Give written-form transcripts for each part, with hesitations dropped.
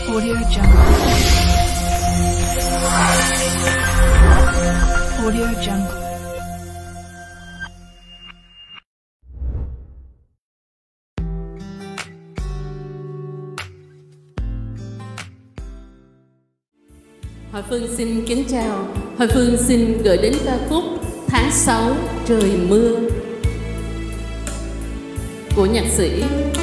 Audio Jungle. Audio Jungle. Hội Phương xin kính chào. Hội Phương xin gửi đến ca khúc Tháng 6 Trời Mưa của nhạc sĩ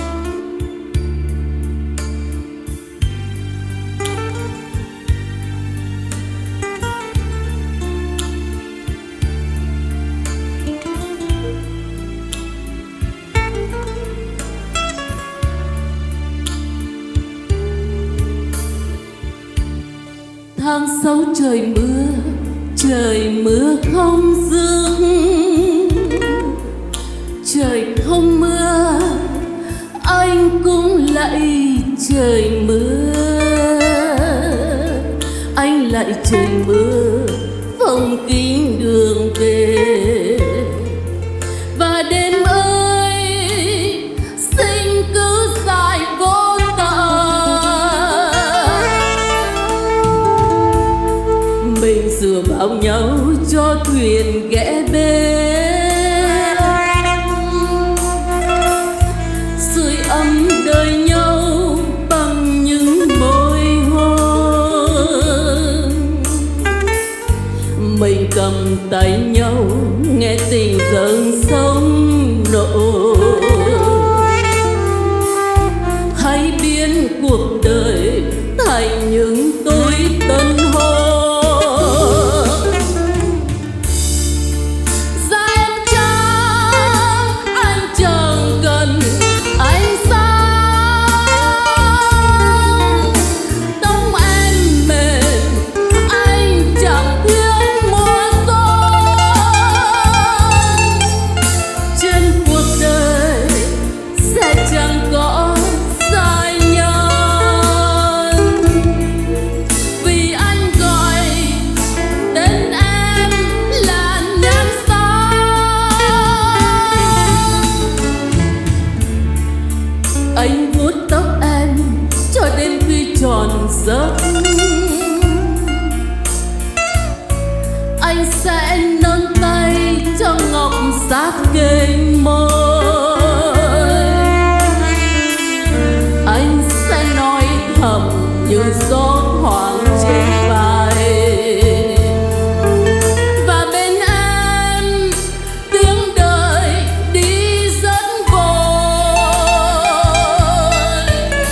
Tháng 6 trời mưa không dứt, trời không mưa anh cũng lạy trời mưa, anh lạy trời mưa phong kín đường về. Và đêm ơi sinh cứ dài vô tận, mình dựa vào nhau cho thuyền ghé bên, sưởi ấm đời nhau bằng những môi hôn. Mình cầm tay nhau nghe tình dâng sông nổi, hãy biến cuộc đời thành những tối tân hôn. Anh vuốt tóc em cho đến khi tròn giấc, anh sẽ nâng tay cho ngọc sát kênh môi, anh sẽ nói thầm như gió thoảng trên vai. Và bên em tiếng đời đi rất vội.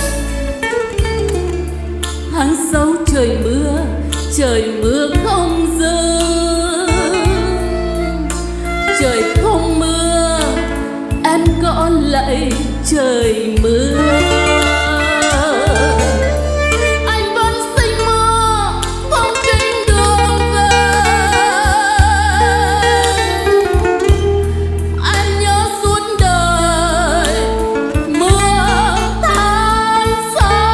Tháng 6 trời mưa không dứt, trời không mưa em gõ lại trời mưa. Anh vẫn sinh mưa phong kín đường về, anh nhớ suốt đời mưa tháng 6.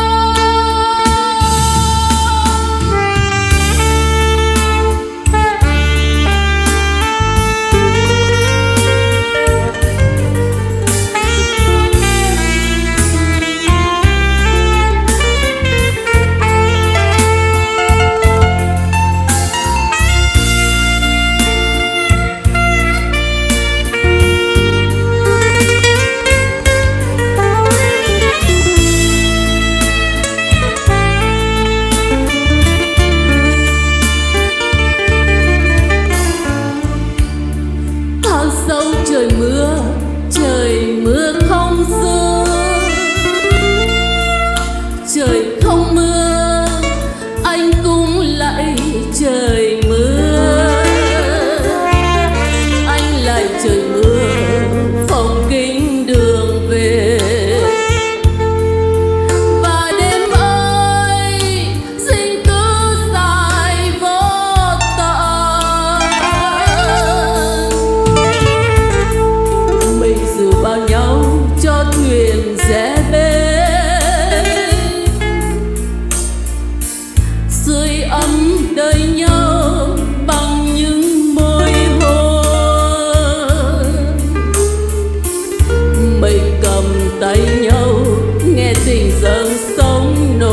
Tháng 6 trời mưa không dứt, trời không mưa anh cũng lạy trời mưa, anh lạy trời mưa phong kín đường về. Và đêm ơi sinh cứ dài vô tận, mình dựa vào nhau cho thuyền rẽ bên, sưởi ấm đời nhau bằng những môi hôn. Mình cầm tay nhau nghe tình dâng sông